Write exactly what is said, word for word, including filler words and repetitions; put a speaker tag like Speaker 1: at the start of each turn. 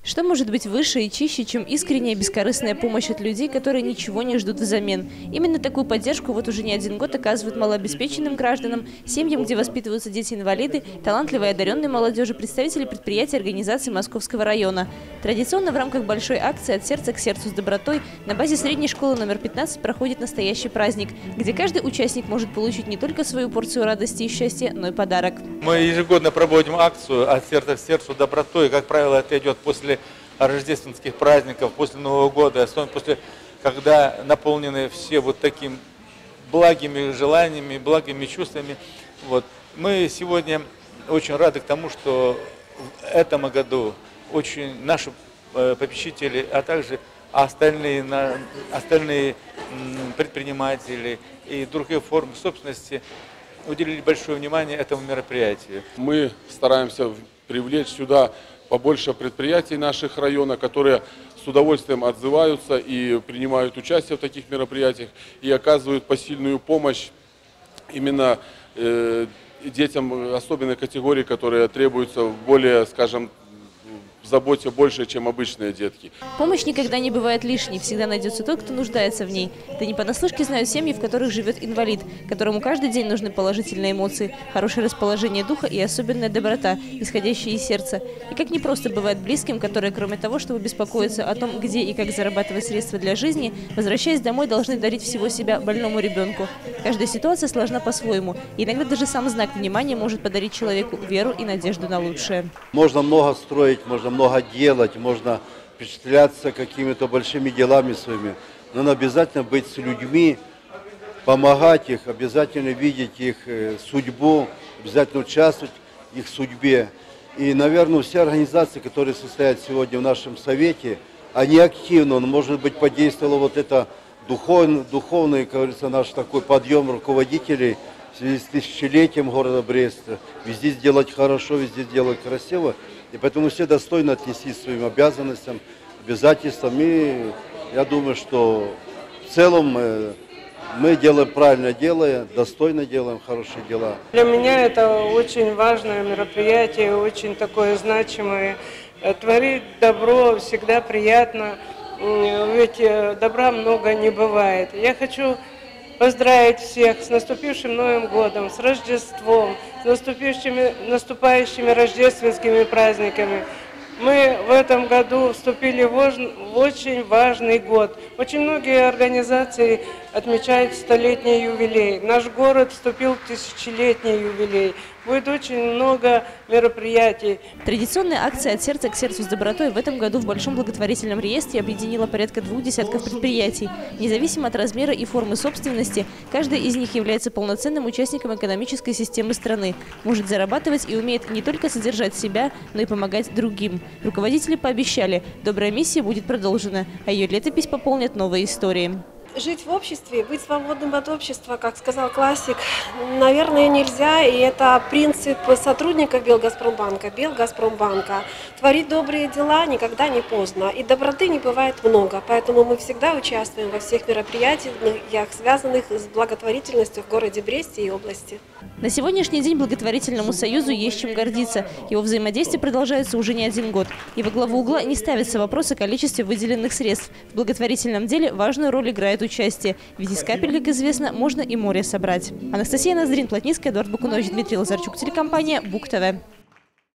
Speaker 1: Что может быть выше и чище, чем искренняя бескорыстная помощь от людей, которые ничего не ждут взамен? Именно такую поддержку вот уже не один год оказывают малообеспеченным гражданам, семьям, где воспитываются дети-инвалиды, талантливой и одаренной молодежи, представители предприятий и организаций Московского района. Традиционно в рамках большой акции «От сердца к сердцу с добротой» на базе средней школы номер пятнадцать проходит настоящий праздник, где каждый участник может получить не только свою порцию радости и счастья, но и подарок.
Speaker 2: Мы ежегодно проводим акцию «От сердца к сердцу с добротой». Как правило, это идет после рождественских праздников, после Нового года, особенно после, когда наполнены все вот таким благими желаниями, благими чувствами. Вот. Мы сегодня очень рады к тому, что в этом году очень наши попечители, а также остальные, остальные предприниматели и другие формы собственности уделили большое внимание этому мероприятию.
Speaker 3: Мы стараемся привлечь сюда побольше предприятий наших района, которые с удовольствием отзываются и принимают участие в таких мероприятиях и оказывают посильную помощь именно э, детям особенной категории, которые требуются более, скажем, в заботе больше, чем обычные детки.
Speaker 1: Помощь никогда не бывает лишней, всегда найдется тот, кто нуждается в ней. Это не понаслышке знают семьи, в которых живет инвалид, которому каждый день нужны положительные эмоции, хорошее расположение духа и особенная доброта, исходящая из сердца. И как непросто бывает близким, которые, кроме того, чтобы беспокоиться о том, где и как зарабатывать средства для жизни, возвращаясь домой, должны дарить всего себя больному ребенку. Каждая ситуация сложна по-своему. Иногда даже сам знак внимания может подарить человеку веру и надежду на лучшее.
Speaker 4: Можно много строить, можно много делать, можно впечатляться какими-то большими делами своими, но надо обязательно быть с людьми, помогать их, обязательно видеть их судьбу, обязательно участвовать в их судьбе. И, наверное, все организации, которые состоят сегодня в нашем совете, они активно, но, может быть, подействовало вот это духовный, духовный, как говорится, наш такой подъем руководителей в связи с тысячелетием города Бреста. Везде сделать хорошо, везде сделать красиво. И поэтому все достойно отнеслись к своим обязанностям, обязательствам. И я думаю, что в целом мы, мы делаем правильно дело, достойно делаем хорошие дела.
Speaker 5: Для меня это очень важное мероприятие, очень такое значимое. Творить добро всегда приятно, ведь добра много не бывает. Я хочу поздравить всех с наступившим Новым годом, с Рождеством, с наступившими, наступающими рождественскими праздниками. Мы в этом году вступили в очень важный год. Очень многие организации отмечают столетний юбилей. Наш город вступил в тысячелетний юбилей. Будет очень много мероприятий.
Speaker 1: Традиционная акция «От сердца к сердцу с добротой» в этом году в большом благотворительном реестре объединила порядка двух десятков предприятий. Независимо от размера и формы собственности, каждый из них является полноценным участником экономической системы страны, может зарабатывать и умеет не только содержать себя, но и помогать другим. Руководители пообещали, добрая миссия будет продолжена, а ее летопись пополнят новые истории.
Speaker 6: Жить в обществе, быть свободным от общества, как сказал классик, наверное, нельзя. И это принцип сотрудников Белгазпромбанка, Белгазпромбанка. Творить добрые дела никогда не поздно. И доброты не бывает много. Поэтому мы всегда участвуем во всех мероприятиях, связанных с благотворительностью в городе Бресте и области.
Speaker 1: На сегодняшний день благотворительному союзу есть чем гордиться. Его взаимодействие продолжается уже не один год. И во главу угла не ставится вопрос о количестве выделенных средств. В благотворительном деле важную роль играет участие. Ведь из капель, как известно, можно и море собрать. Анастасия Ноздрин, Плотницкая, Эдуард Бакунович, Дмитрий Лазарчук, телекомпания БУК ТВ.